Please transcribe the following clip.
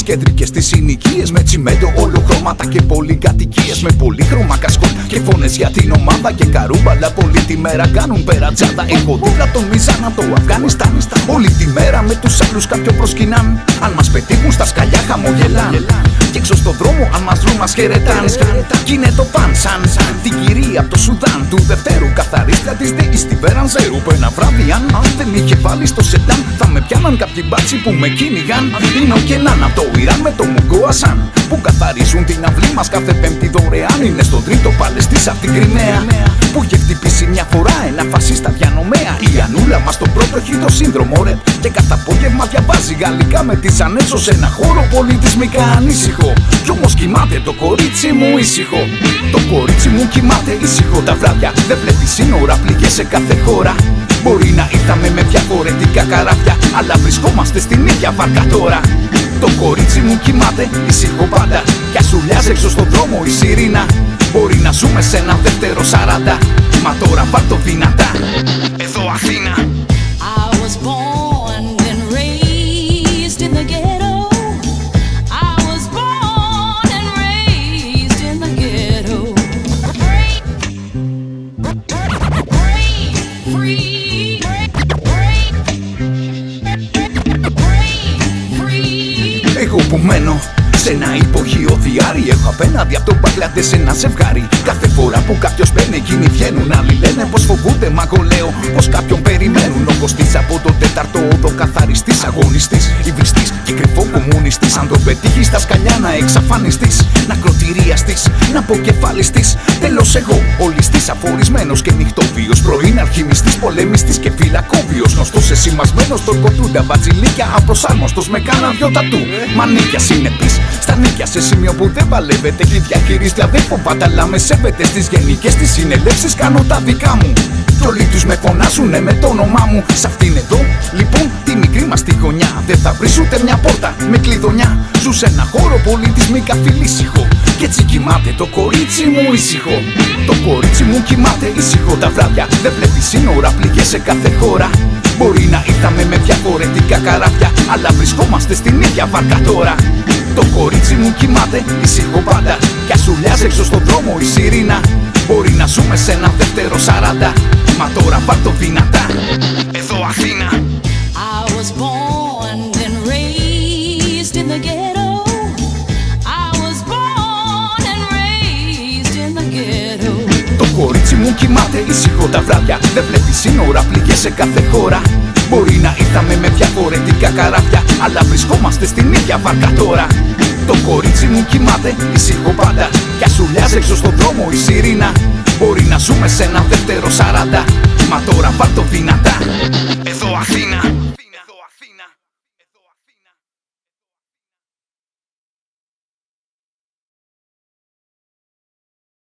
κεντρικές τις συνοικίες, με τσιμέντο ολοχρώματα και πολυκατοικίες, με πολύχρωμα κασκόλ και φωνές για την ομάδα και καρούμπαλα. Όλη τη μέρα κάνουν περατζάδα. Έχω δίπλα τον Μιζάν από το Αφγανιστάν. Όλη τη μέρα με τους άλλους κάποιο προσκυνάν. Αν μας πετύχουν στα σκαλιά χαμογελάν. Κι έξω στον δρόμο αν μας βρουν μας χαιρετάν. Κι είναι το παν σαν την κυρία από το Σουδάν του δευτέρου καθαρίστρια της ΔΕΗ στη Βερανζέρου. Που ένα βράδυ αν δεν είχε βάλει στο σεντάν θα με πιάναν κάποιοι μπάτσοι που με κυνηγάν. Είναι ο Κενάν από το Ιράν με το Μουγκό Ασάν που καθαρίζουν την αυλή μας κάθε Πέμπτη δωρεάν. Είναι στον τρίτο Παλαιστής απ' την Κριμαία που είχε χτυπήσει μια φορά ένα φασίστα διανομέα. Η Ανούλα μας το πρώτο έχει το σύνδρομο ρε και κατά απόγευμα διαβάζει γαλλικά με τη Ζανέσο σε ένα χώρο πολιτισμικά ανήσυχο. Κι όμως κοιμάται το κορίτσι μου ήσυχο. Το κορίτσι μου κοιμάται ήσυχο τα βράδια. Δεν βλέπει σύνορα, πληγές σε κάθε χώρα. Μπορεί να ήρθαμε με διαφορετικά καράβια, αλλά βρισκόμαστε στην ίδια βάρκα τώρα. Το κορίτσι μου κοιμάται ήσυχο πάντα. Κι ας ουρλιάζει έξω στον δρόμο η σιρήνα. Μπορεί να ζούμε σε ένα δεύτερο 40, μα τώρα πάρ' το δυνατά. Εδώ Αθήνα. I was born and raised in the ghetto. I was born and raised in the ghetto. Break free. Εγώ που μένω σε ένα υποχείο διάρρη, έχω απέναντι από τον Μπαγκλαντές ένα ζευγάρι. Κάθε φορά που κάποιος μπαίνει εκείνοι βγαίνουν. Άλλοι λένε πως φοβούνται, μα εγώ λέω πως κάποιον περιμένουν. Ο Κωστής από τον τέταρτο όδο καθαριστής, αγωνιστής, υβριστής και κρυφό κομμουνιστής. Αν τον πετύχει στα σκαλιά να εξαφανιστείς, να κροτηριαστείς, να αποκεφαλιστείς. Τέλος εγώ, ολιστής, αφορισμένος και νυχτόβιος. Πρωίν αλχημιστής, πολεμιστής και φυλακόβιος. Γνωστός εσημασμένος, τορκοτούντα βατζιλίκια. Απροσάρμοστος με κάνα δυο τατού. Μανίκια συνεπής. Στα νίκια σε σημείο που δεν παλεύεται. Έχει διαχειρίστρια δεν φοβάται, αλλά με σέβεται. Στις γενικές της συνελεύσεις κάνω τα δικά μου. Κι όλοι τους με φωνάζουνε με το όνομά μου. Σ' αυτήν εδώ, λοιπόν, τη μικρή μας τη γωνιά. Δεν θα βρεις ούτε μια πόρτα με κλειδονιά. Ζου σε ένα χώρο πολιτισμικά φιλήσυχο. Κι έτσι κοιμάται το κορίτσι μου ήσυχο. Το κορίτσι μου κοιμάται ήσυχο τα βράδια. Δεν βλέπει σύνορα, πληγές σε κάθε χώρα. Μπορεί να ήρθαμε με διαφορετικά καράβια, αλλά βρισκόμαστε στην ίδια βάρκα τώρα. Το κορίτσι μου κοιμάται ήσυχο πάντα. Κι ας ουρλιάζει έξω στον δρόμο η σιρήνα. Μπορεί να ζούμε σε ένα δεύτερο 40, μα τώρα πάρ' το δυνατά. Εδώ Αθήνα. I was born and raised in the ghetto. I was born and raised in the ghetto. Το κορίτσι μου κοιμάται ήσυχο τα βράδια. Δεν βλέπει σύνορα, πληγές σε κάθε χώρα. Μπορεί να ήρθαμε με διαφορετικά καράβια, αλλά βρισκόμαστε στην ίδια βάρκα τώρα. Το κορίτσι μου κοιμάται ήσυχο πάντα. Κι ας ουρλιάζει έξω στον δρόμο η σιρήνα. Μπορεί να ζούμε σε ένα δεύτερο 40, μα τώρα πάρ' το δυνατά. Εδώ Αθήνα.